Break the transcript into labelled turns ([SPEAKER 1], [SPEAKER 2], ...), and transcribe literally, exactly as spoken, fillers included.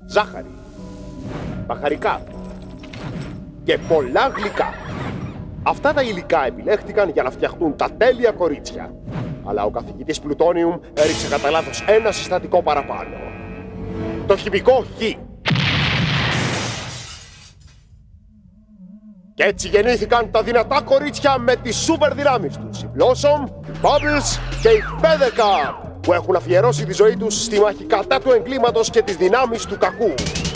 [SPEAKER 1] ζάχαρη, μπαχαρικά και πολλά γλυκά. Αυτά τα υλικά επιλέχτηκαν για να φτιαχτούν τα τέλεια κορίτσια. Αλλά ο καθηγητής Πλουτόνιουμ έριξε κατά λάθος ένα συστατικό παραπάνω. Το χημικό Χ. Και έτσι γεννήθηκαν τα δυνατά κορίτσια με τις σούπερ δυνάμεις τους. Η Blossom, η Bubbles και η Feathercup, που έχουν αφιερώσει τη ζωή τους στη μάχη κατά του εγκλήματος και τις δυνάμεις του κακού.